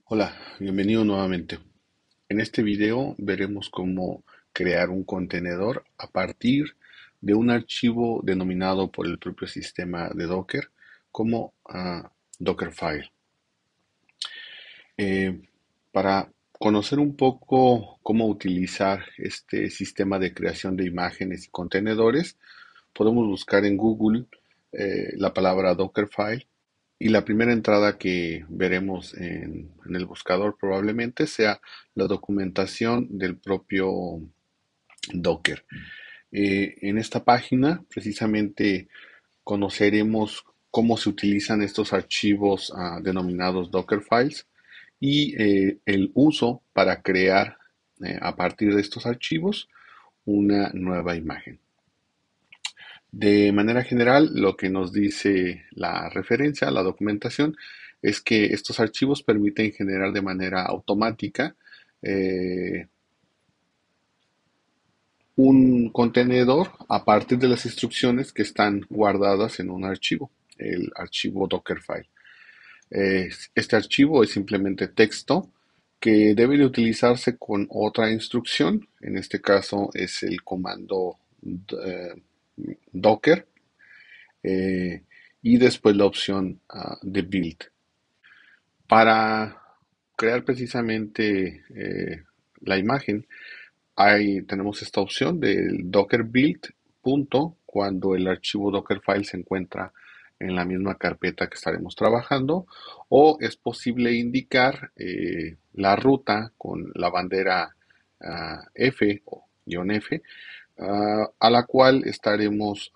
Hola, bienvenido nuevamente. En este video veremos cómo crear un contenedor a partir de un archivo denominado por el propio sistema de Docker como Dockerfile. Eh, para conocer un poco cómo utilizar este sistema de creación de imágenes y contenedores, podemos buscar en Google la palabra Dockerfile y la primera entrada que veremos en el buscador probablemente sea la documentación del propio Docker. En esta página precisamente conoceremos cómo se utilizan estos archivos denominados Docker Files y el uso para crear a partir de estos archivos una nueva imagen. De manera general, lo que nos dice la referencia, la documentación, es que estos archivos permiten generar de manera automática eh, un contenedor a partir de las instrucciones que están guardadas en un archivo, el archivo Dockerfile. Este archivo es simplemente texto que debe de utilizarse con otra instrucción, en este caso es el comando eh, docker eh, y después la opción de build. Para crear precisamente la imagen, tenemos esta opción del docker build punto cuando el archivo Dockerfile se encuentra en la misma carpeta que estaremos trabajando, o es posible indicar la ruta con la bandera F o guión F, a la cual estaremos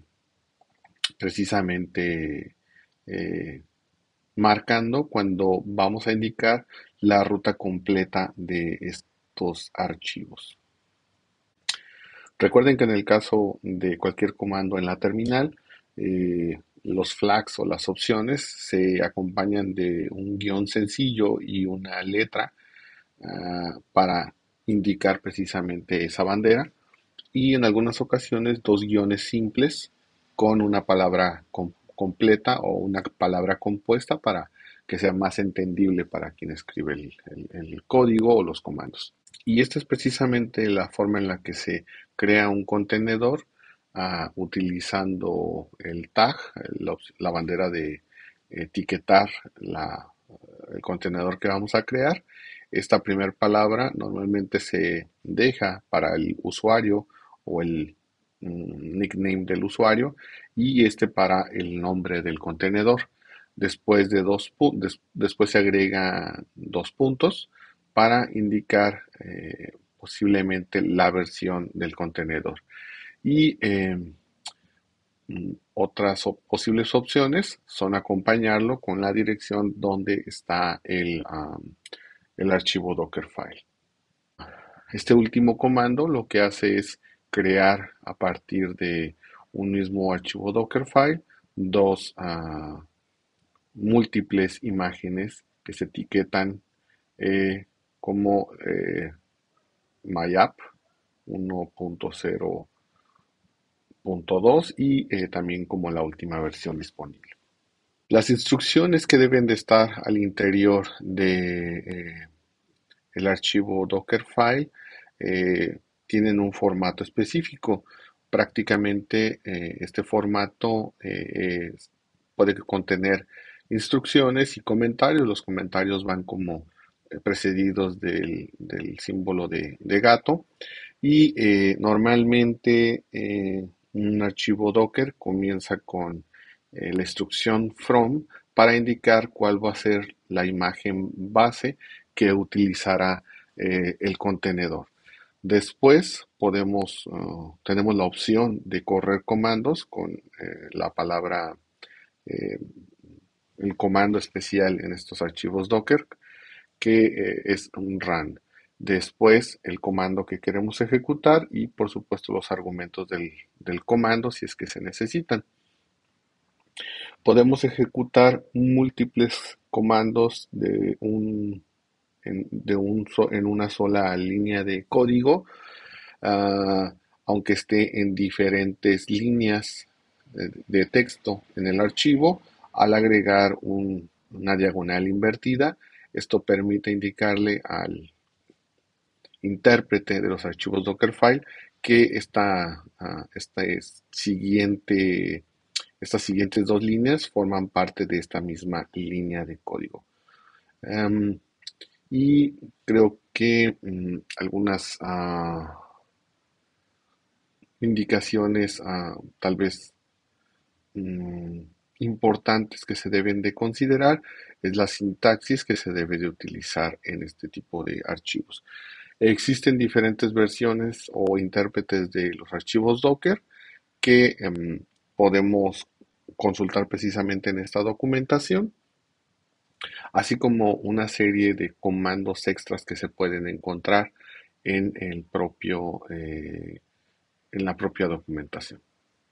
precisamente eh, marcando cuando vamos a indicar la ruta completa de estos archivos. Recuerden que en el caso de cualquier comando en la terminal, los flags o las opciones se acompañan de un guión sencillo y una letra para indicar precisamente esa bandera, y en algunas ocasiones dos guiones simples con una palabra completa o una palabra compuesta para que sea más entendible para quien escribe el código o los comandos. Y esta es precisamente la forma en la que se crea un contenedor utilizando el tag, la bandera de etiquetar el contenedor que vamos a crear. Esta primera palabra normalmente se deja para el usuario o el nickname del usuario, y este para el nombre del contenedor. Después se agrega dos puntos para indicar posiblemente la versión del contenedor. Y otras posibles opciones son acompañarlo con la dirección donde está el archivo Dockerfile. Este último comando lo que hace es crear a partir de un mismo archivo Dockerfile dos múltiples imágenes que se etiquetan como MyApp 1.0.2 y también como la última versión disponible. Las instrucciones que deben de estar al interior de el archivo Dockerfile tienen un formato específico. Prácticamente este formato puede contener instrucciones y comentarios. Los comentarios van como precedidos del símbolo de gato, y normalmente un archivo Docker comienza con la instrucción from para indicar cuál va a ser la imagen base que utilizará el contenedor. Después tenemos la opción de correr comandos con la palabra, eh, el comando especial en estos archivos Docker, que es un run. Después el comando que queremos ejecutar y por supuesto los argumentos del comando si es que se necesitan. Podemos ejecutar múltiples comandos en una sola línea de código, ah, aunque esté en diferentes líneas de texto en el archivo. Al agregar una diagonal invertida, Esto permite indicarle al intérprete de los archivos Dockerfile que estas siguientes dos líneas forman parte de esta misma línea de código. Um, y creo que algunas indicaciones tal vez mm, importantes que se deben de considerar es la sintaxis que se debe de utilizar en este tipo de archivos. Existen diferentes versiones o intérpretes de los archivos Docker que podemos consultar precisamente en esta documentación, así como una serie de comandos extras que se pueden encontrar en en la propia documentación.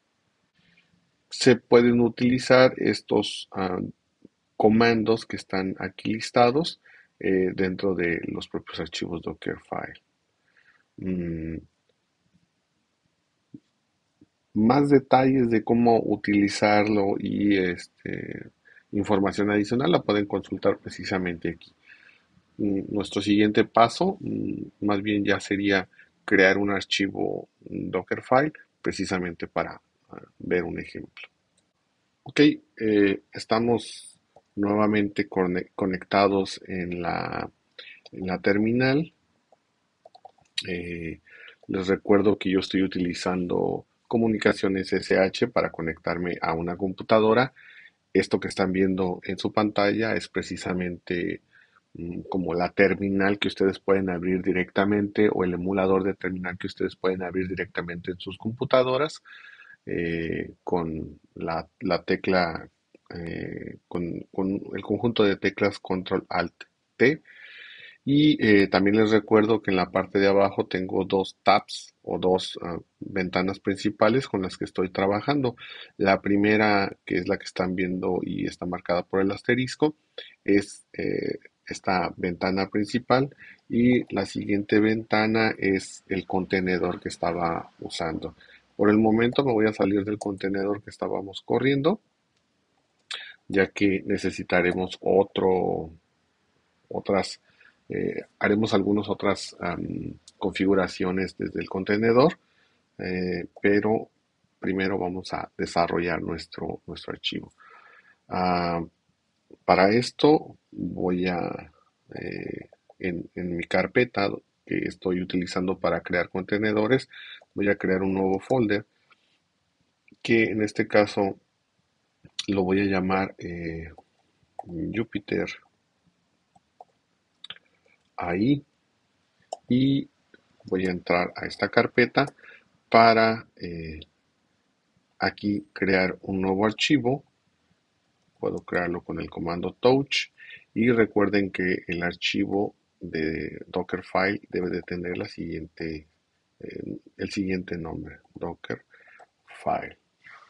Se pueden utilizar estos comandos que están aquí listados dentro de los propios archivos Dockerfile. Mm, Más detalles de cómo utilizarlo y información adicional la pueden consultar precisamente aquí. Nuestro siguiente paso, más bien ya sería crear un archivo Dockerfile precisamente para ver un ejemplo. Ok, estamos nuevamente conectados en la terminal. Eh, Les recuerdo que yo estoy utilizando comunicaciones SSH para conectarme a una computadora. Esto que están viendo en su pantalla es precisamente como la terminal que ustedes pueden abrir directamente o el emulador de terminal que ustedes pueden abrir directamente en sus computadoras, con la tecla, con el conjunto de teclas Control Alt T. Y también les recuerdo que en la parte de abajo tengo dos tabs o dos ventanas principales con las que estoy trabajando. La primera, que es la que están viendo y está marcada por el asterisco, es esta ventana principal, y la siguiente ventana es el contenedor que estaba usando. Por el momento me voy a salir del contenedor que estábamos corriendo, ya que necesitaremos otras, haremos algunas otras configuraciones desde el contenedor, pero primero vamos a desarrollar nuestro archivo. Ah, para esto voy eh, en mi carpeta que estoy utilizando para crear contenedores, voy a crear un nuevo folder que en este caso lo voy a llamar Jupyter AI, y voy a entrar a esta carpeta para aquí crear un nuevo archivo. Puedo crearlo con el comando touch, y recuerden que el archivo de Dockerfile debe de tener el siguiente nombre: Dockerfile.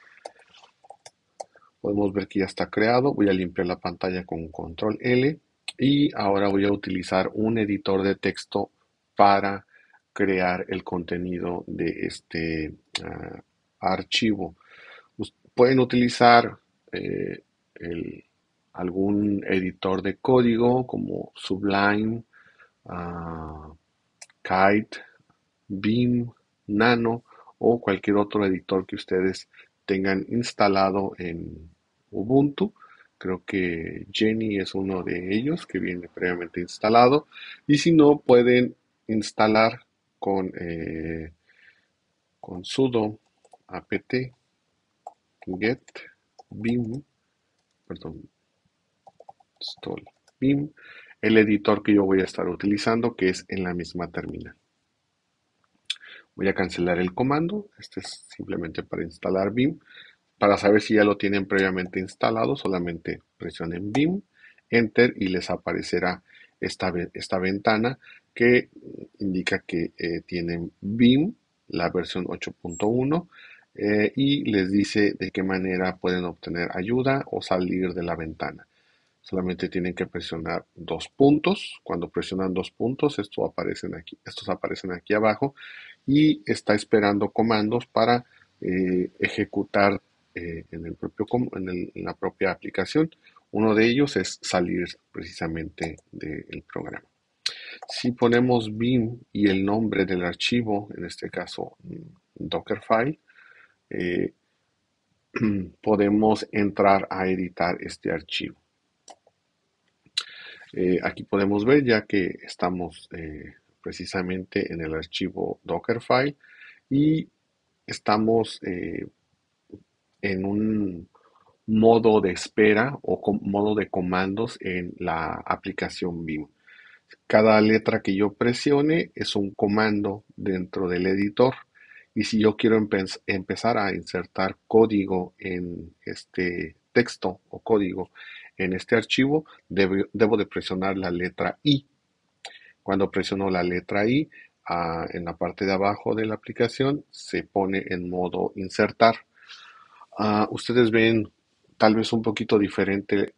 Podemos ver que ya está creado. Voy a limpiar la pantalla con control L, y ahora voy a utilizar un editor de texto para crear el contenido de este archivo. Pueden utilizar eh, el- algún editor de código como Sublime, ah, Kite, Beam, Nano o cualquier otro editor que ustedes tengan instalado en Ubuntu. Creo que Jenny es uno de ellos que viene previamente instalado. Y si no, pueden instalar con sudo apt get beam, perdón, install beam, el editor que yo voy a estar utilizando, que es en la misma terminal. Voy a cancelar el comando. Este es simplemente para instalar Vim. Para saber si ya lo tienen previamente instalado, solamente presionen Vim, Enter, y les aparecerá esta ventana que indica que tienen Vim, la versión 8.1, y les dice de qué manera pueden obtener ayuda o salir de la ventana. Solamente tienen que presionar dos puntos. Cuando presionan dos puntos, estos aparecen aquí abajo, y está esperando comandos para ejecutar en la propia aplicación. Uno de ellos es salir precisamente del programa. Si ponemos bin y el nombre del archivo, en este caso Dockerfile, eh, podemos entrar a editar este archivo. Aquí podemos ver ya que estamos precisamente en el archivo Dockerfile y estamos en un modo de espera o modo de comandos en la aplicación BIM. Cada letra que yo presione es un comando dentro del editor. Y si yo quiero empezar a insertar código en este texto o código en este archivo, debo de presionar la letra I. Cuando presiono la letra I, en la parte de abajo de la aplicación se pone en modo insertar. Ustedes ven tal vez un poquito diferente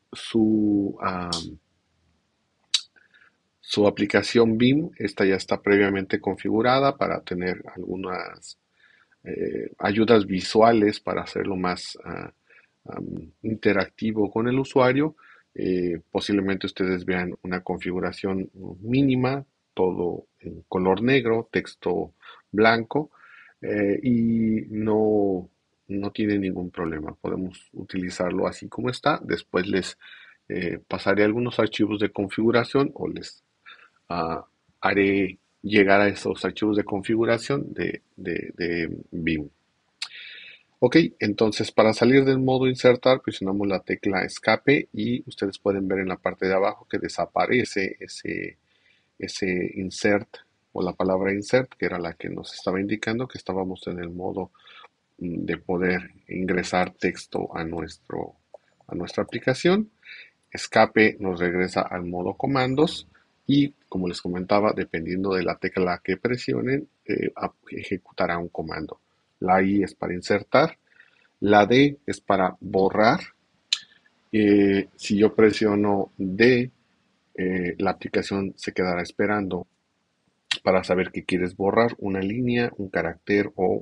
su aplicación BIM. Esta ya está previamente configurada para tener algunas ayudas visuales para hacerlo más interactivo con el usuario. Posiblemente ustedes vean una configuración mínima, todo en color negro, texto blanco, y no tiene ningún problema. Podemos utilizarlo así como está. Después les pasaré algunos archivos de configuración o les ah, haré llegar a esos archivos de configuración de BIM. Ok, entonces para salir del modo insertar presionamos la tecla escape y ustedes pueden ver en la parte de abajo que desaparece ese insert o la palabra insert, que era la que nos estaba indicando que estábamos en el modo de poder ingresar texto a nuestra aplicación. Escape nos regresa al modo comandos y, como les comentaba, dependiendo de la tecla que presionen, ejecutará un comando. La I es para insertar, la D es para borrar. Si yo presiono D, la aplicación se quedará esperando para saber que quieres borrar una línea, un carácter o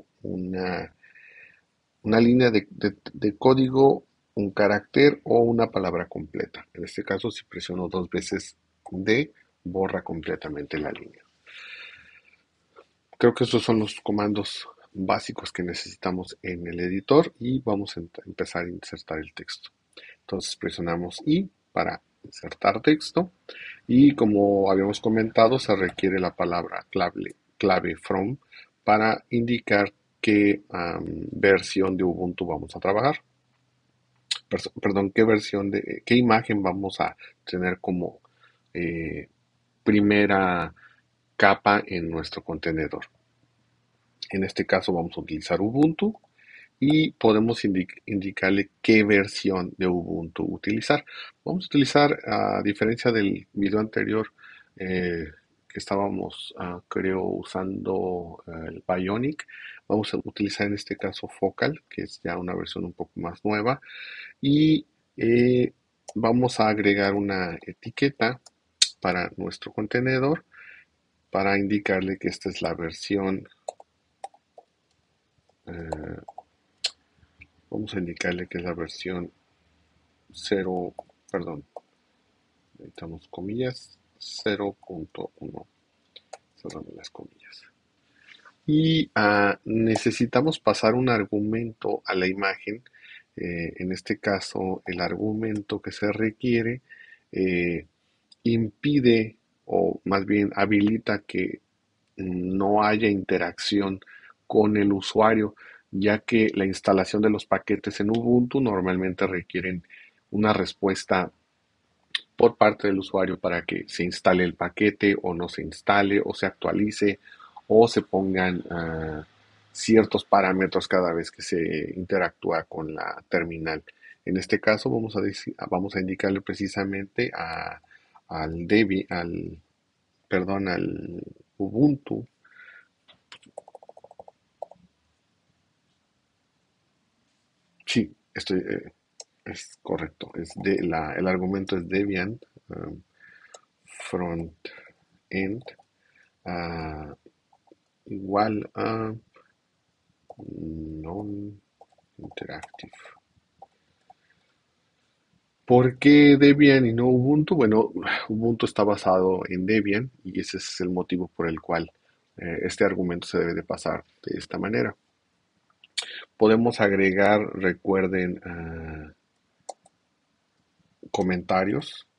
una línea de código, un carácter o una palabra completa. En este caso, si presiono dos veces D, borra completamente la línea. Creo que esos son los comandos básicos que necesitamos en el editor y vamos a empezar a insertar el texto. Entonces presionamos I para insertar texto y, como habíamos comentado, se requiere la palabra clave from para indicar qué versión de Ubuntu vamos a trabajar. Perdón, qué imagen vamos a tener como eh, primera capa en nuestro contenedor. En este caso vamos a utilizar Ubuntu y podemos indicarle qué versión de Ubuntu utilizar. Vamos a utilizar, a diferencia del video anterior, que estábamos, creo, usando el Bionic, vamos a utilizar en este caso Focal, que es ya una versión un poco más nueva, y vamos a agregar una etiqueta para nuestro contenedor para indicarle que esta es la versión. eh, Vamos a indicarle que es la versión 0, perdón, necesitamos comillas, 0.1, cerramos las comillas. Y necesitamos pasar un argumento a la imagen. En este caso, el argumento que se requiere eh, impide o más bien habilita que no haya interacción con el usuario, ya que la instalación de los paquetes en Ubuntu normalmente requieren una respuesta por parte del usuario para que se instale el paquete o no se instale o se actualice o se pongan ciertos parámetros cada vez que se interactúa con la terminal. En este caso vamos a indicarle precisamente al Ubuntu. Sí, es correcto. El argumento es Debian front end ah, igual a non interactive. ¿Por qué Debian y no Ubuntu? Bueno, Ubuntu está basado en Debian y ese es el motivo por el cual este argumento se debe de pasar de esta manera. Podemos agregar, recuerden, comentarios,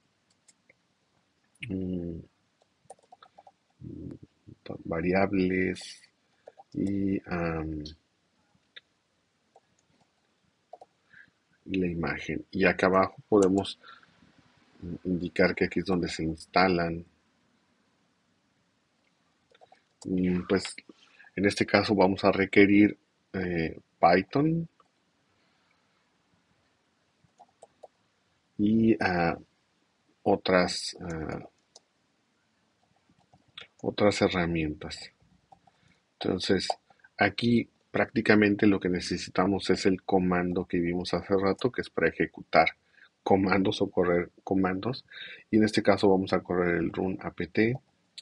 mm, variables y la imagen. Y acá abajo podemos indicar que aquí es donde se instalan. Pues en este caso vamos a requerir Python y otras, otras herramientas. Entonces, aquí prácticamente lo que necesitamos es el comando que vimos hace rato, que es para ejecutar comandos o correr comandos. Y en este caso vamos a correr el run apt-get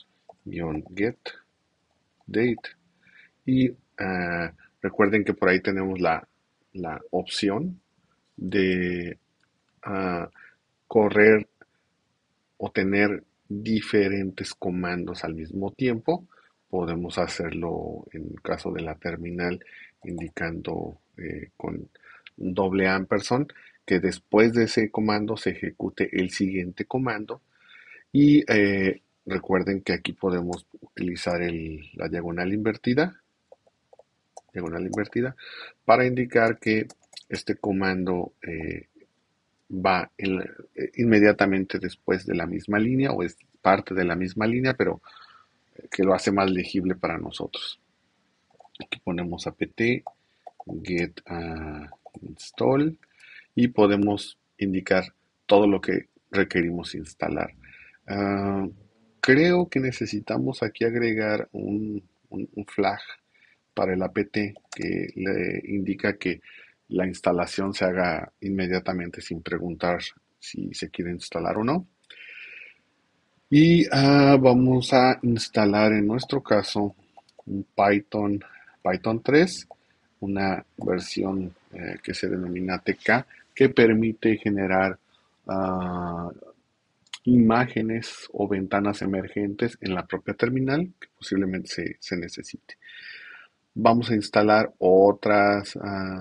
date. Y recuerden que por ahí tenemos la opción de ah, correr o tener diferentes comandos al mismo tiempo. Podemos hacerlo en el caso de la terminal indicando con un doble ampersand que después de ese comando se ejecute el siguiente comando y recuerden que aquí podemos utilizar la diagonal invertida para indicar que este comando va inmediatamente después de la misma línea o es parte de la misma línea, pero que lo hace más legible para nosotros. Aquí ponemos apt get install y podemos indicar todo lo que requerimos instalar. Uh, Creo que necesitamos aquí agregar un flag para el apt que le indica que la instalación se haga inmediatamente sin preguntar si se quiere instalar o no. Y vamos a instalar en nuestro caso un Python 3, una versión que se denomina TK, que permite generar ah, imágenes o ventanas emergentes en la propia terminal que posiblemente se necesite. Vamos a instalar otras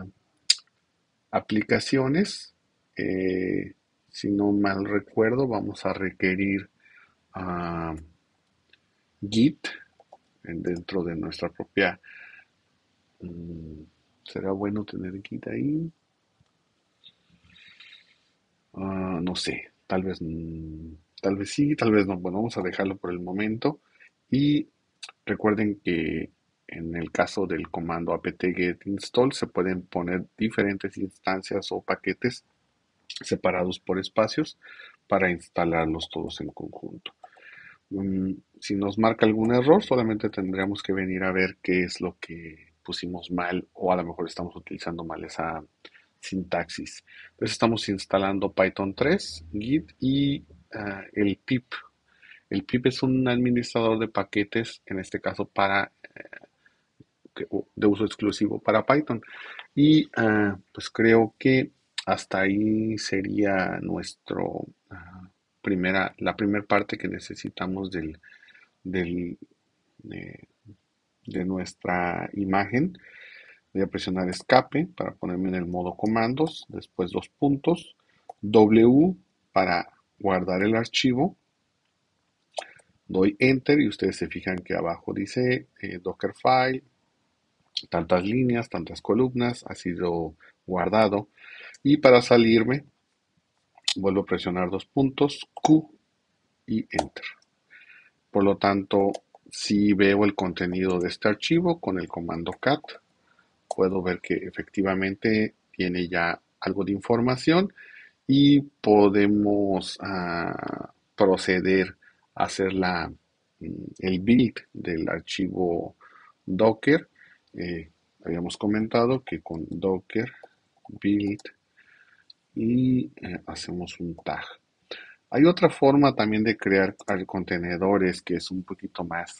aplicaciones. Si no mal recuerdo, vamos a requerir ah, Git dentro de nuestra propia. ¿Será bueno tener Git ahí? No sé, tal vez sí, tal vez no. Bueno, vamos a dejarlo por el momento. Y recuerden que en el caso del comando apt-get install se pueden poner diferentes instancias o paquetes separados por espacios para instalarlos todos en conjunto. Si nos marca algún error, solamente tendríamos que venir a ver qué es lo que pusimos mal o a lo mejor estamos utilizando mal esa sintaxis. Entonces estamos instalando Python 3, Git y el pip. El pip es un administrador de paquetes, en este caso de uso exclusivo para Python. Y pues creo que hasta ahí sería la primera parte que necesitamos del, de, de nuestra imagen. Voy a presionar escape para ponerme en el modo comandos, después dos puntos, W para guardar el archivo, doy enter y ustedes se fijan que abajo dice Dockerfile, tantas líneas, tantas columnas, ha sido guardado y para salirme vuelvo a presionar dos puntos, Q y enter. Por lo tanto, si veo el contenido de este archivo con el comando cat, puedo ver que efectivamente tiene ya algo de información y podemos proceder a hacer el build del archivo Docker. Habíamos comentado que con Docker build y hacemos un tag. Hay otra forma también de crear contenedores que es un poquito más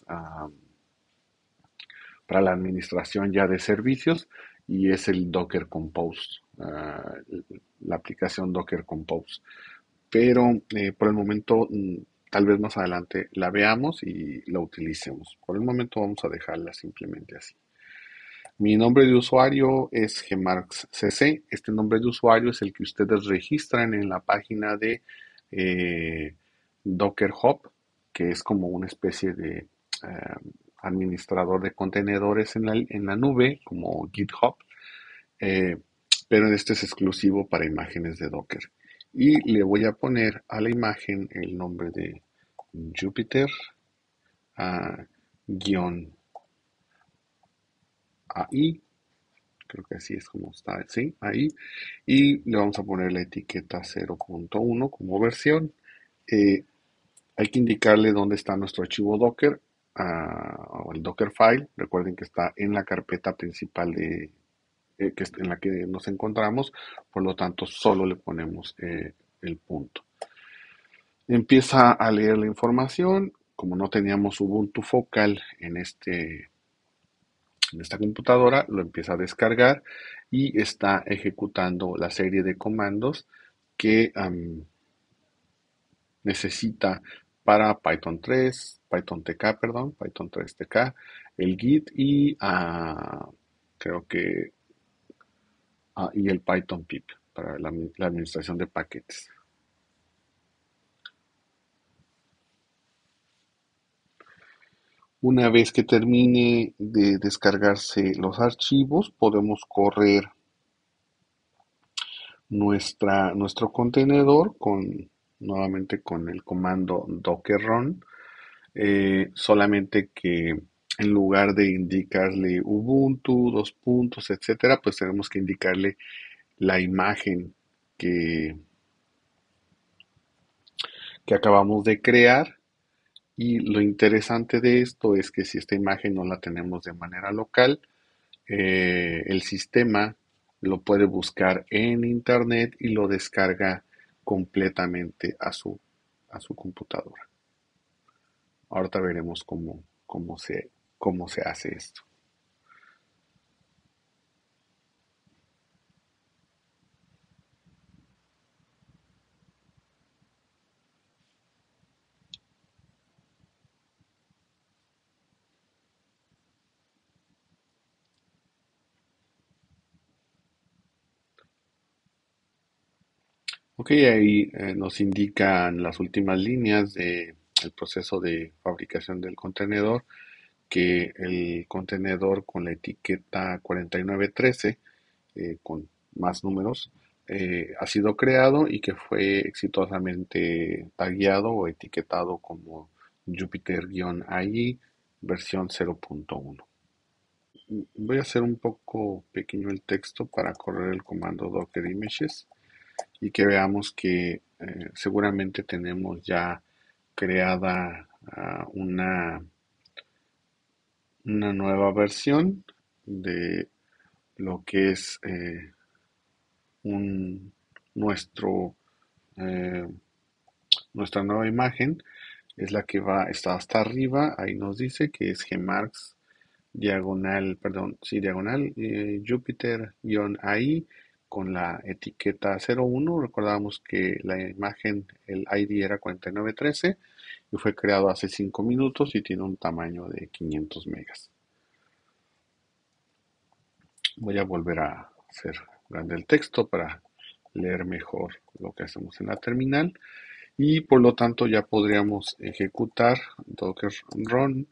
para la administración ya de servicios y es el Docker Compose. ah, la aplicación Docker Compose. Pero por el momento, tal vez más adelante la veamos y la utilicemos. Por el momento vamos a dejarla simplemente así. Mi nombre de usuario es gmarkscc. Este nombre de usuario es el que ustedes registran en la página de Docker Hub, que es como una especie de administrador de contenedores en la nube, como GitHub, eh, pero este es exclusivo para imágenes de Docker. Y le voy a poner a la imagen el nombre de Jupyter guión AI, creo que así es como está, sí, ahí, y le vamos a poner la etiqueta 0.1 como versión. Eh, Hay que indicarle dónde está nuestro archivo Docker, o el Docker file. Recuerden que está en la carpeta principal en la que nos encontramos, por lo tanto solo le ponemos el punto. Empieza a leer la información. Como no teníamos Ubuntu Focal en esta computadora, lo empieza a descargar y está ejecutando la serie de comandos que necesita para Python 3, Python TK, perdón, Python 3 TK, el Git y creo que y el Python pip para la administración de paquetes. Una vez que termine de descargarse los archivos, podemos correr nuestro contenedor nuevamente con el comando docker run, solamente que en lugar de indicarle Ubuntu, dos puntos, etcétera, pues tenemos que indicarle la imagen que, que acabamos de crear. Y lo interesante de esto es que si esta imagen no la tenemos de manera local, el sistema lo puede buscar en internet y lo descarga completamente a su computadora. Ahorita veremos cómo se hace esto. Ok, ahí nos indican las últimas líneas del proceso de fabricación del contenedor, que el contenedor con la etiqueta 4913, con más números, ha sido creado y que fue exitosamente tagueado o etiquetado como Jupyter-AI versión 0.1. Voy a hacer un poco pequeño el texto para correr el comando docker images y que veamos que seguramente tenemos ya creada una nueva versión de lo que es un, nuestro, eh, nuestra nueva imagen. Es la que está hasta arriba. Ahí nos dice que es Gmarks diagonal, perdón, sí, diagonal, Jupyter-AI con la etiqueta 01. Recordamos que la imagen, el ID era 4913 y fue creado hace 5 minutos y tiene un tamaño de 500 megas. Voy a volver a hacer grande el texto para leer mejor lo que hacemos en la terminal y por lo tanto ya podríamos ejecutar Docker Run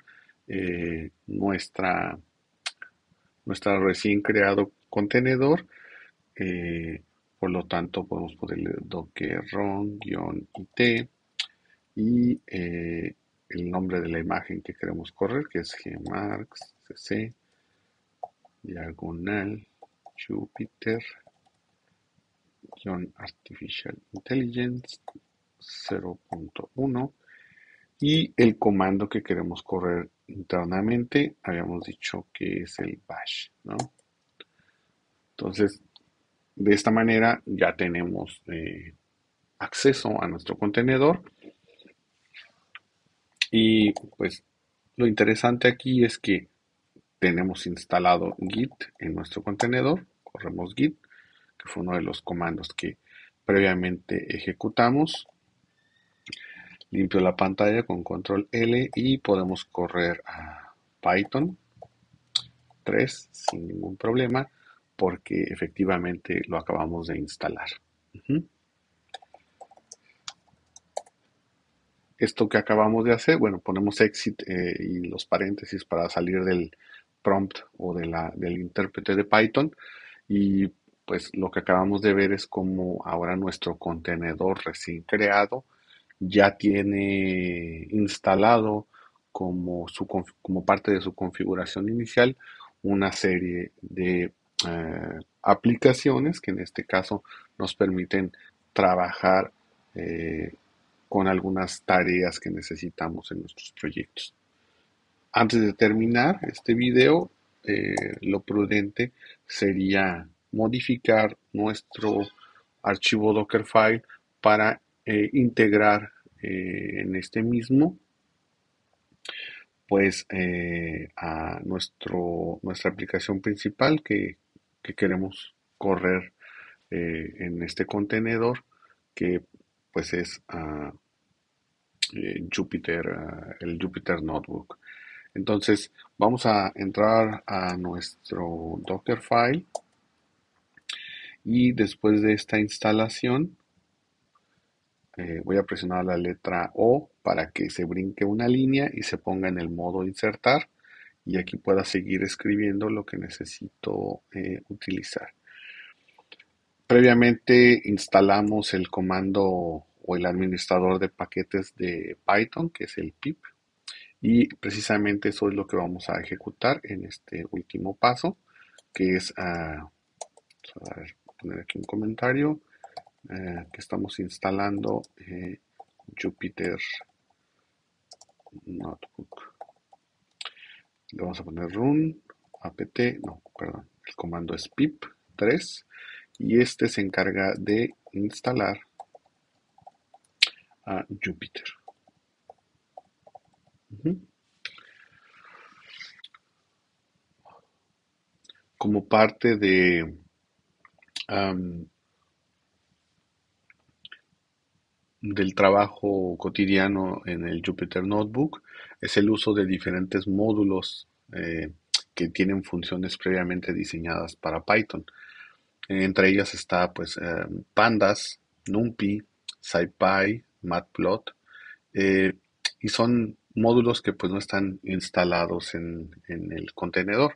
nuestra recién creado contenedor. eh, por lo tanto podemos ponerle Docker Run-it y el nombre de la imagen que queremos correr, que es gmarks cc diagonal Jupyter-Artificial Intelligence 0.1 y el comando que queremos correr internamente, habíamos dicho que es el bash, ¿no? Entonces, de esta manera ya tenemos acceso a nuestro contenedor y pues lo interesante aquí es que tenemos instalado Git en nuestro contenedor, corremos Git, que fue uno de los comandos que previamente ejecutamos. Limpio la pantalla con control L y podemos correr a Python 3 sin ningún problema porque efectivamente lo acabamos de instalar. Ujú. Esto que acabamos de hacer, bueno, ponemos exit y los paréntesis para salir del prompt o del intérprete de Python y pues lo que acabamos de ver es como ahora nuestro contenedor recién creado ya tiene instalado como parte de su configuración inicial una serie de aplicaciones que en este caso nos permiten trabajar eh, con algunas tareas que necesitamos en nuestros proyectos. Antes de terminar este video, lo prudente sería modificar nuestro archivo Dockerfile para integrar en este mismo pues a nuestra aplicación principal que queremos correr en este contenedor que pues es Jupyter, el Jupyter Notebook. Entonces vamos a entrar a nuestro Dockerfile y después de esta instalación voy a presionar la letra O para que se brinque una línea y se ponga en el modo insertar y aquí pueda seguir escribiendo lo que necesito utilizar. Previamente instalamos el comando o el administrador de paquetes de Python, que es el pip, y precisamente eso es lo que vamos a ejecutar en este último paso, que es, vamos a ver, poner aquí un comentario, que estamos instalando Jupyter Notebook. Le vamos a poner run, apt, no, perdón, el comando es pip 3 y este se encarga de instalar a Jupyter. Ujú. Como parte am, del trabajo cotidiano en el Jupyter Notebook es el uso de diferentes módulos que tienen funciones previamente diseñadas para Python. Entre ellas está pues Pandas, NumPy, SciPy, Matplot, eh, y son módulos que pues no están instalados en el contenedor.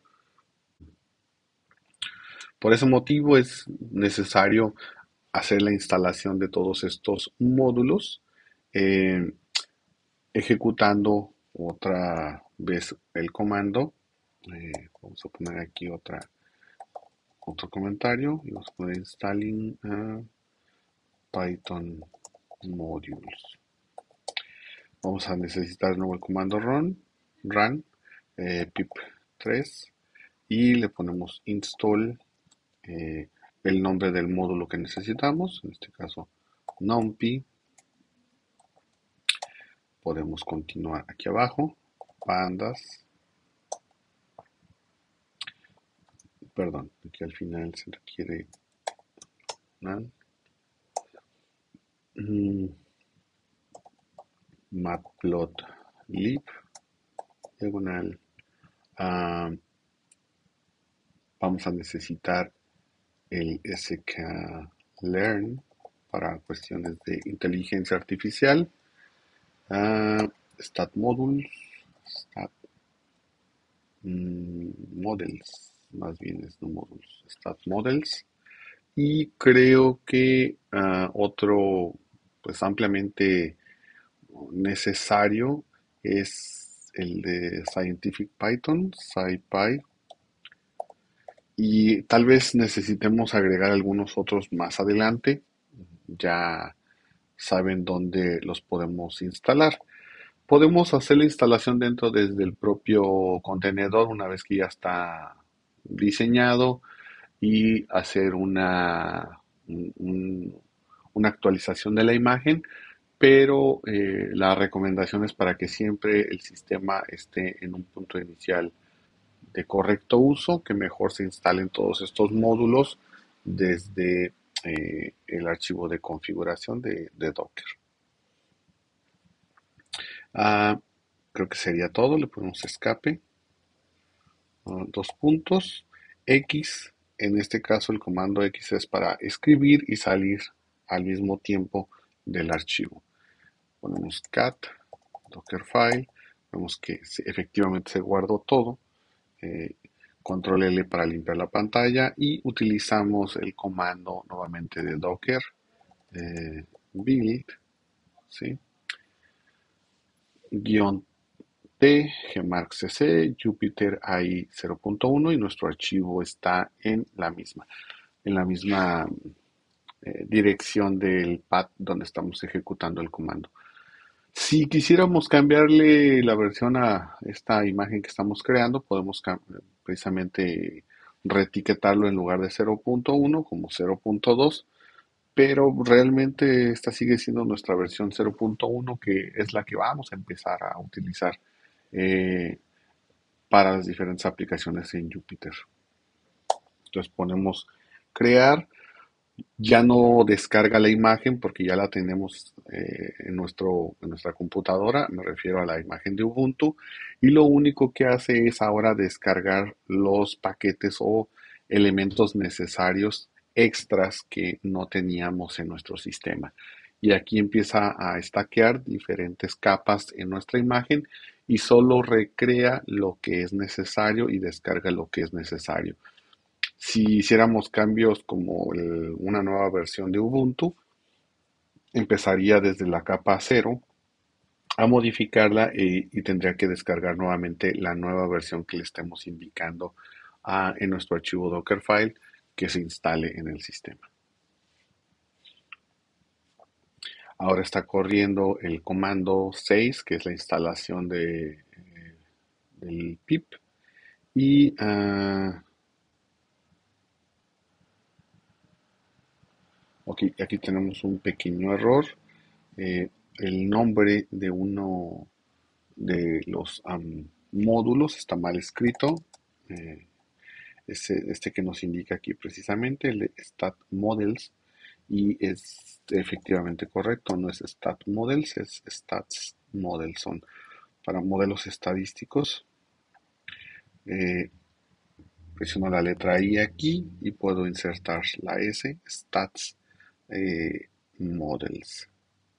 Por ese motivo es necesario hacer la instalación de todos estos módulos eh, ejecutando otra vez el comando. Vamos a poner aquí otro comentario y vamos a poner installing Python modules. Vamos a necesitar de nuevo el comando run pip 3 y le ponemos install eh, el nombre del módulo que necesitamos, en este caso numpy. Podemos continuar aquí abajo, pandas, perdón, aquí al final se requiere matplotlib, diagonal. ah, Vamos a necesitar el sklearn para cuestiones de inteligencia artificial. Stat modules, stat models, más bien es no modules, stat models. Y creo que otro, pues ampliamente necesario es el de Scientific Python, SciPy, y tal vez necesitemos agregar algunos otros más adelante. Ya saben dónde los podemos instalar. Podemos hacer la instalación dentro desde el propio contenedor una vez que ya está diseñado y hacer una actualización de la imagen, pero la recomendación es para que siempre el sistema esté en un punto inicial de correcto uso, que mejor se instalen todos estos módulos desde el archivo de configuración de Docker. Ah, creo que sería todo. Le ponemos escape. Dos puntos. X. En este caso el comando X es para escribir y salir al mismo tiempo del archivo. Ponemos cat dockerfile. Vemos que efectivamente se guardó todo. eh, Control L para limpiar la pantalla y utilizamos el comando nuevamente de Docker build, ¿sí? Guión T, gmarkcc, Jupyter AI 0.1 y nuestro archivo está en la misma dirección del path donde estamos ejecutando el comando. Si quisiéramos cambiarle la versión a esta imagen que estamos creando, podemos precisamente reetiquetarlo en lugar de 0.1 como 0.2, pero realmente esta sigue siendo nuestra versión 0.1, que es la que vamos a empezar a utilizar eh, para las diferentes aplicaciones en Jupyter. Entonces ponemos crear. Ya no descarga la imagen porque ya la tenemos en nuestra computadora, me refiero a la imagen de Ubuntu, y lo único que hace es ahora descargar los paquetes o elementos necesarios extras que no teníamos en nuestro sistema. Y aquí empieza a stackear diferentes capas en nuestra imagen y solo recrea lo que es necesario y descarga lo que es necesario. Si hiciéramos cambios como una nueva versión de Ubuntu, empezaría desde la capa 0 a modificarla y tendría que descargar nuevamente la nueva versión que le estemos indicando en nuestro archivo Dockerfile que se instale en el sistema. Ahora está corriendo el comando 6, que es la instalación del pip. Y aquí tenemos un pequeño error. El nombre de uno de los módulos está mal escrito. Eh, este que nos indica aquí precisamente, el de stat models, y es efectivamente correcto, no es stat models, es stats models, son para modelos estadísticos. Eh, Presiono la letra I aquí y puedo insertar la S, stats models.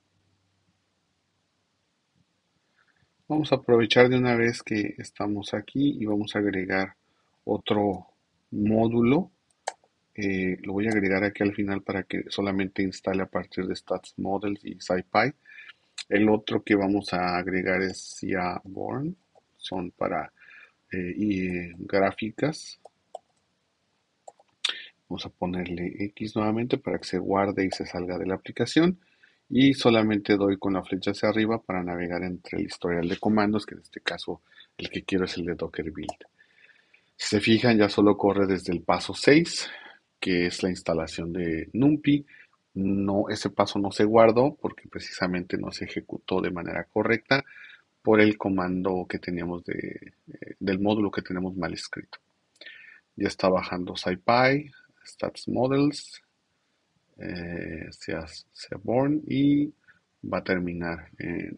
Vamos a aprovechar de una vez que estamos aquí y vamos a agregar otro módulo. Lo voy a agregar aquí al final para que solamente instale a partir de Stats Models y SciPy. El otro que vamos a agregar es Seaborn. Son para gráficas. Vamos a ponerle X nuevamente para que se guarde y se salga de la aplicación. Y solamente doy con la flecha hacia arriba para navegar entre el historial de comandos, que en este caso el que quiero es el de Docker Build. Si se fijan, ya solo corre desde el paso 6, que es la instalación de NumPy. No, ese paso no se guardó porque precisamente no se ejecutó de manera correcta por el comando que teníamos del módulo que tenemos mal escrito. Ya está bajando SciPy, Stats Models, Seaborn, y va a terminar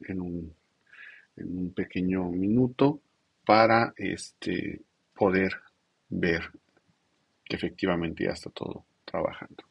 en un pequeño minuto para poder ver que efectivamente ya está todo trabajando.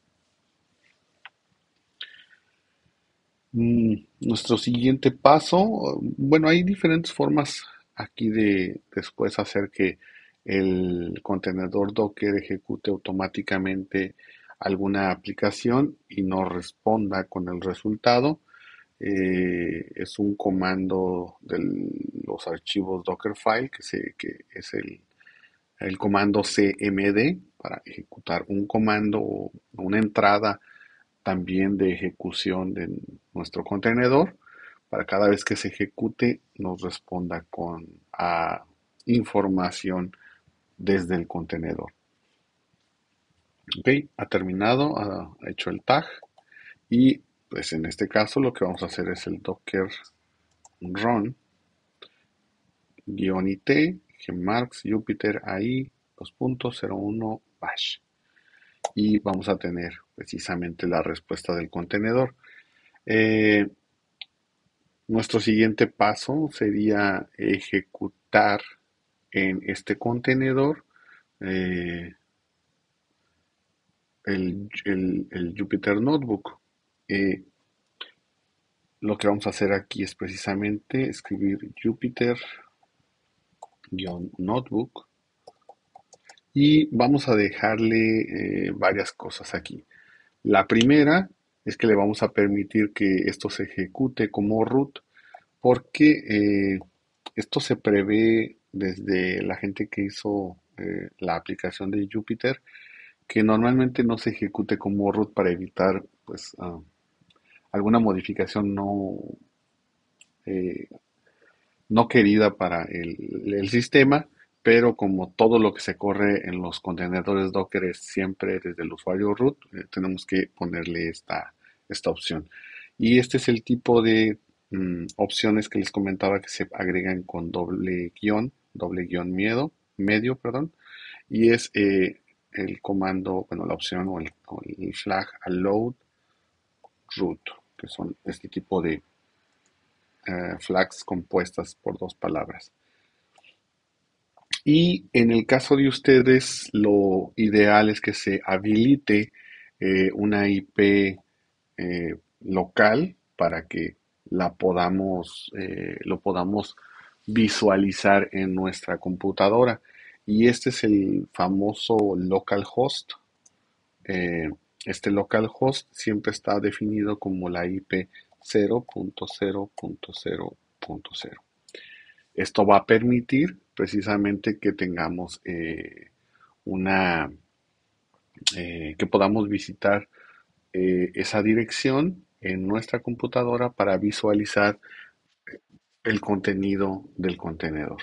Nuestro siguiente paso, bueno, hay diferentes formas aquí de después hacer que el contenedor Docker ejecute automáticamente alguna aplicación y no responda con el resultado. Es un comando de los archivos Dockerfile, que es el comando cmd para ejecutar un comando o una entrada también de ejecución de nuestro contenedor, para cada vez que se ejecute nos responda con información desde el contenedor. Ok, ha terminado, ha hecho el tag, y pues en este caso lo que vamos a hacer es el docker run -it gmarks Jupyter AI 2.01 bash. y vamos a tener precisamente la respuesta del contenedor. Eh, Nuestro siguiente paso sería ejecutar en este contenedor eh, el Jupyter Notebook. Eh, lo que vamos a hacer aquí es precisamente escribir Jupyter-Notebook y vamos a dejarle varias cosas aquí. La primera es que le vamos a permitir que esto se ejecute como root porque esto se prevé desde la gente que hizo la aplicación de Jupyter, que normalmente no se ejecute como root para evitar pues alguna modificación eh, no querida para el sistema, pero como todo lo que se corre en los contenedores Docker es siempre desde el usuario root, tenemos que ponerle esta opción. Y este es el tipo de opciones que les comentaba que se agregan con doble guión medio, perdón, y es el comando, bueno, la opción o el flag allowed root, que son este tipo de flags compuestas por dos palabras. Y en el caso de ustedes, lo ideal es que se habilite una IP local para que lo podamos visualizar en nuestra computadora. Y este es el famoso localhost. Eh, este localhost siempre está definido como la IP 0.0.0.0. Esto va a permitir precisamente que tengamos una, que podamos visitar esa dirección en nuestra computadora para visualizar el contenido del contenedor.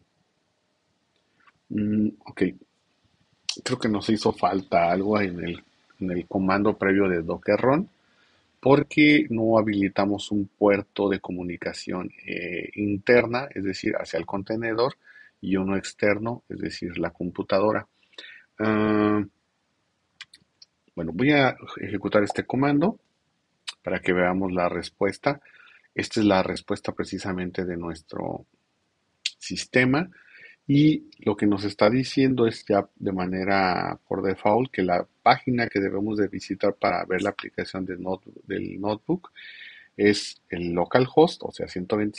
Ok, creo que nos hizo falta algo en el comando previo de Dockerrun porque no habilitamos un puerto de comunicación interna, es decir, hacia el contenedor, y uno externo, es decir, la computadora. Ah, bueno, voy a ejecutar este comando para que veamos la respuesta. Esta es la respuesta precisamente de nuestro sistema y lo que nos está diciendo es ya de manera por default que la página que debemos de visitar para ver la aplicación del notebook es el localhost, o sea,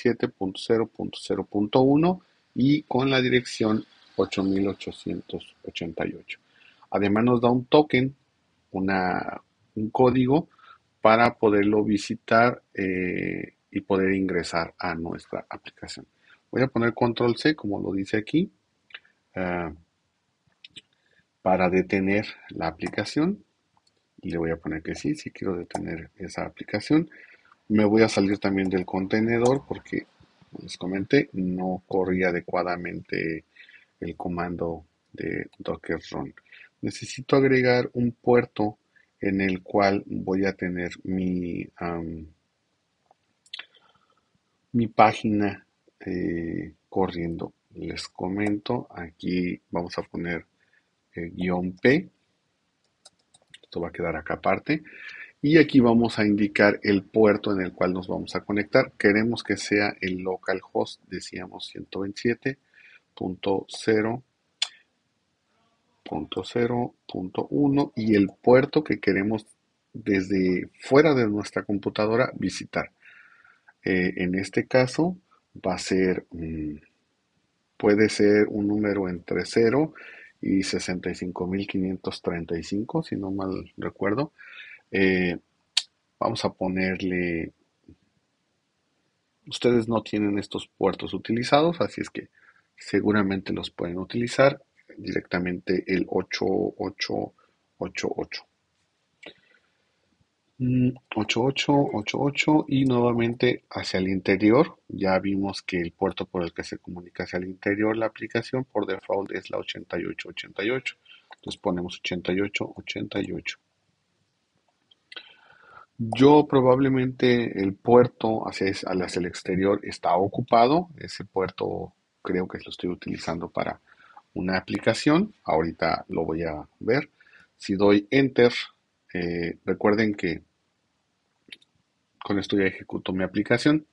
127.0.0.1 y con la dirección 8888. Además nos da un token, un código para poderlo visitar y poder ingresar a nuestra aplicación. Voy a poner control C, como lo dice aquí, uh, para detener la aplicación. Y le voy a poner que sí, si quiero detener esa aplicación. Me voy a salir también del contenedor porque, como les comenté, no corría adecuadamente el comando de Docker Run. Necesito agregar un puerto en el cual voy a tener mi página corriendo. Les comento, aquí vamos a poner guión P, esto va a quedar acá aparte, y aquí vamos a indicar el puerto en el cual nos vamos a conectar. Queremos que sea el localhost, decíamos 127.0.0.1 y el puerto que queremos desde fuera de nuestra computadora visitar. En este caso va a ser, puede ser un número entre 0 y 65.535, si no mal recuerdo. Eh, Vamos a ponerle, ustedes no tienen estos puertos utilizados, así es que seguramente los pueden utilizar directamente el 8888. 8888 y nuevamente hacia el interior. Ya vimos que el puerto por el que se comunica hacia el interior la aplicación por default es la 8888. Entonces ponemos 8888. Yo probablemente el puerto hacia el exterior está ocupado. Ese puerto creo que lo estoy utilizando para una aplicación. Ahorita lo voy a ver. Si doy Enter, recuerden que con esto ya ejecuto mi aplicación.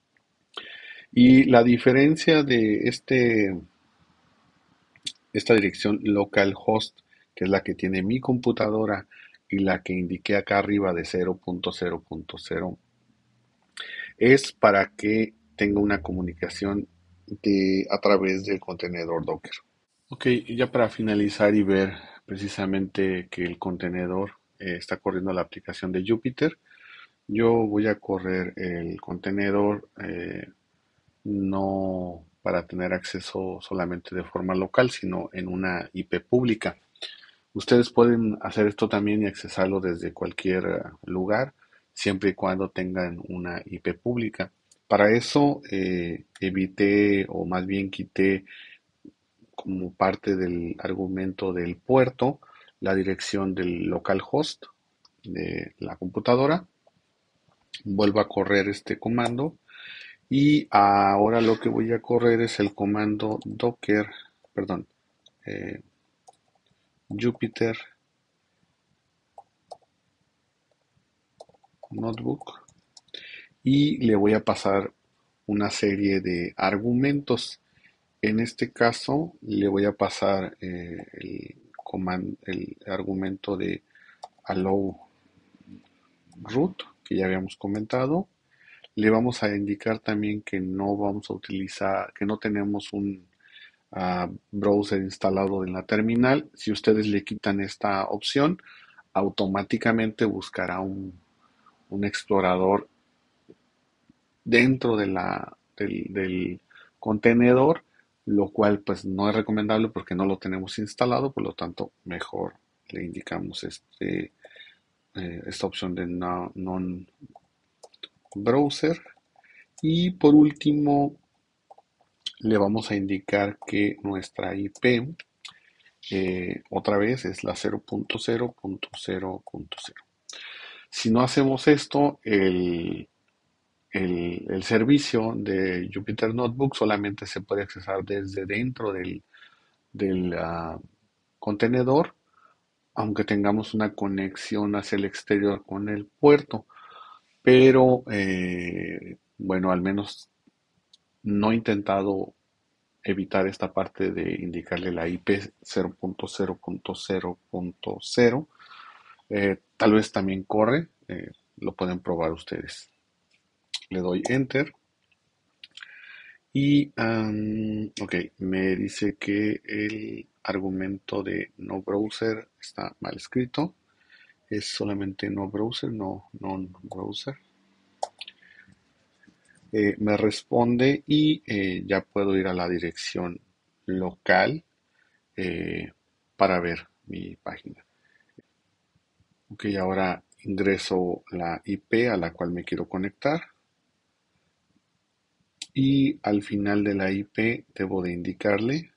Y la diferencia de esta dirección localhost, que es la que tiene mi computadora, y la que indiqué acá arriba de 0.0.0, es para que tenga una comunicación a través del contenedor Docker. Ok, y ya para finalizar y ver precisamente que el contenedor está corriendo la aplicación de Jupyter, yo voy a correr el contenedor no para tener acceso solamente de forma local, sino en una IP pública. Ustedes pueden hacer esto también y accesarlo desde cualquier lugar, siempre y cuando tengan una IP pública. Para eso evité o más bien quité como parte del argumento del puerto la dirección del localhost de la computadora. Vuelvo a correr este comando y ahora lo que voy a correr es el comando docker, perdón, eh, Jupyter Notebook, y le voy a pasar una serie de argumentos. En este caso le voy a pasar el argumento de allow root, que ya habíamos comentado. Le vamos a indicar también que no vamos a utilizar, que no tenemos un browser instalado en la terminal. Si ustedes le quitan esta opción, automáticamente buscará un explorador dentro del contenedor, lo cual pues no es recomendable porque no lo tenemos instalado, por lo tanto mejor le indicamos esta opción de non-browser. Y por último le vamos a indicar que nuestra IP otra vez es la 0.0.0.0. Si no hacemos esto, el servicio de Jupyter Notebook solamente se puede accesar desde dentro del contenedor, aunque tengamos una conexión hacia el exterior con el puerto. Pero bueno, al menos no he intentado evitar esta parte de indicarle la IP 0.0.0.0. Tal vez también corre, lo pueden probar ustedes. Le doy Enter y, ok, me dice que el argumento de no browser está mal escrito. Es solamente no browser, no non-browser. Me responde y ya puedo ir a la dirección local eh, para ver mi página. Ok, ahora ingreso la IP a la cual me quiero conectar y al final de la IP debo de indicarle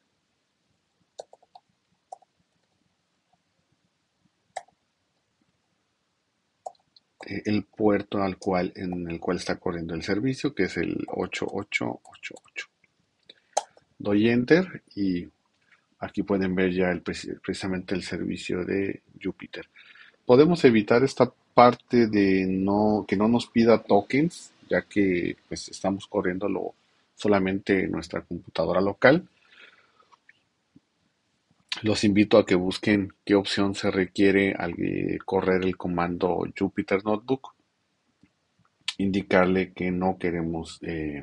el puerto en el cual está corriendo el servicio, que es el 8888. Doy Enter y aquí pueden ver ya precisamente el servicio de Jupyter. Podemos evitar esta parte de que no nos pida tokens, ya que pues, estamos corriéndolo solamente en nuestra computadora local. Los invito a que busquen qué opción se requiere al correr el comando Jupyter Notebook, indicarle que no queremos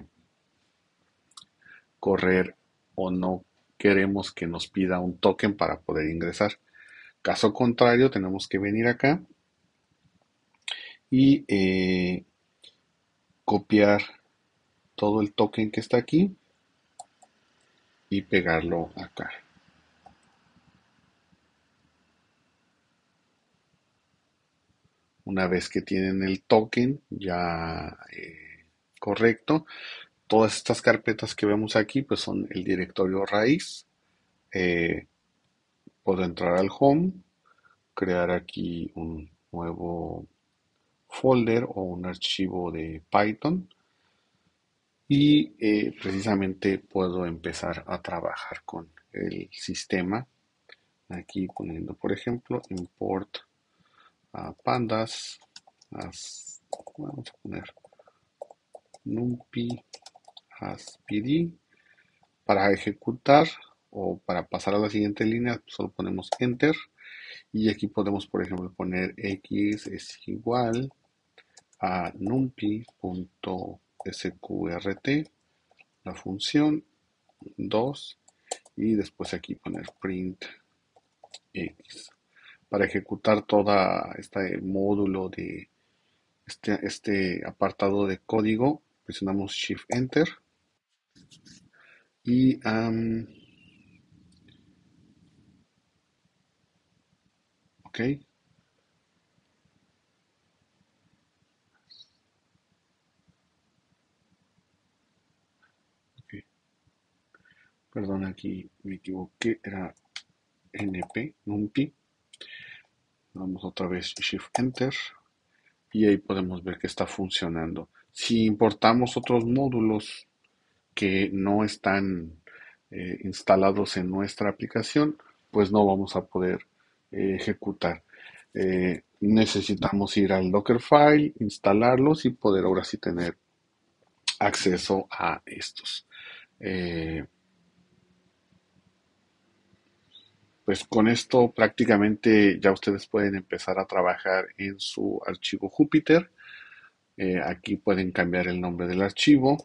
correr o no queremos que nos pida un token para poder ingresar. Caso contrario, tenemos que venir acá y copiar todo el token que está aquí y pegarlo acá. Una vez que tienen el token ya correcto, todas estas carpetas que vemos aquí pues son el directorio raíz. Eh, Puedo entrar al home, crear aquí un nuevo folder o un archivo de Python y precisamente puedo empezar a trabajar con el sistema aquí poniendo, por ejemplo, import a pandas, vamos a poner numpy as pd. Para ejecutar o para pasar a la siguiente línea, solo ponemos enter. Y aquí podemos, por ejemplo, poner x es igual a numpy.sqrt, la función 2, y después aquí poner print x. Para ejecutar todo este módulo de este apartado de código, presionamos Shift Enter y ok, ok, perdón, aquí me equivoqué, era np, numpy. Damos otra vez Shift Enter y ahí podemos ver que está funcionando. Si importamos otros módulos que no están instalados en nuestra aplicación, pues no vamos a poder ejecutar. Necesitamos ir al Dockerfile, instalarlos y poder ahora sí tener acceso a estos. Eh, pues con esto prácticamente ya ustedes pueden empezar a trabajar en su archivo Jupyter. Aquí pueden cambiar el nombre del archivo.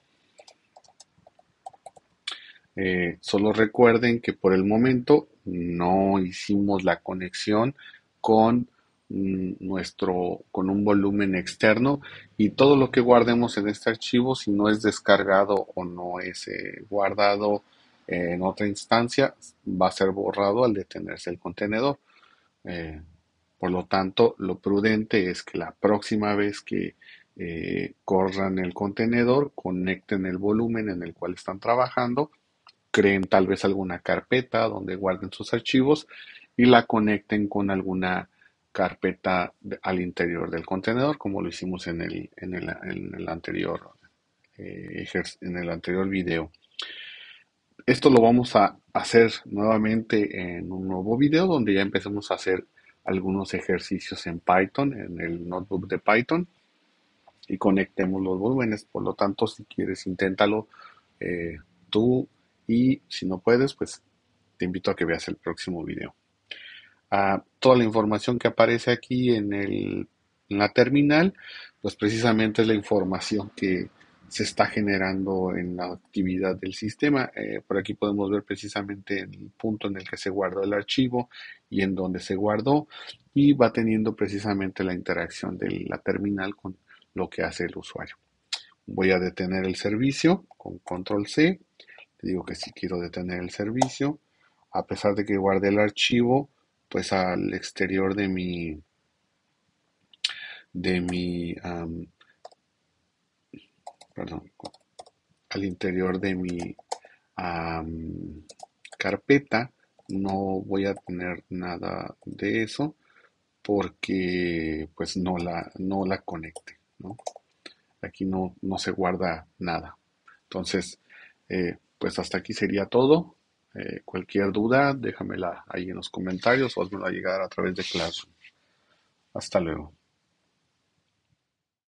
Solo recuerden que por el momento no hicimos la conexión con con un volumen externo, y todo lo que guardemos en este archivo, si no es descargado o no es guardado en otra instancia, va a ser borrado al detenerse el contenedor. Eh, por lo tanto, lo prudente es que la próxima vez que corran el contenedor, conecten el volumen en el cual están trabajando, creen tal vez alguna carpeta donde guarden sus archivos y la conecten con alguna carpeta al interior del contenedor, como lo hicimos en el anterior, en el anterior video. Esto lo vamos a hacer nuevamente en un nuevo video donde ya empecemos a hacer algunos ejercicios en Python, en el notebook de Python, y conectemos los volúmenes. Por lo tanto, si quieres, inténtalo tú, y si no puedes, pues te invito a que veas el próximo video. Toda la información que aparece aquí en la terminal, pues precisamente es la información que se está generando en la actividad del sistema. Por aquí podemos ver precisamente el punto en el que se guardó el archivo y en donde se guardó, y va teniendo precisamente la interacción de la terminal con lo que hace el usuario. Voy a detener el servicio con control C. Le digo que si quiero detener el servicio, a pesar de que guarde el archivo, pues al exterior de mi, perdón, al interior de mi carpeta, no voy a tener nada de eso porque pues no la conecte, ¿no? Aquí no se guarda nada. Entonces, pues hasta aquí sería todo. Cualquier duda, déjamela ahí en los comentarios o házmela llegar a través de Classroom. Hasta luego.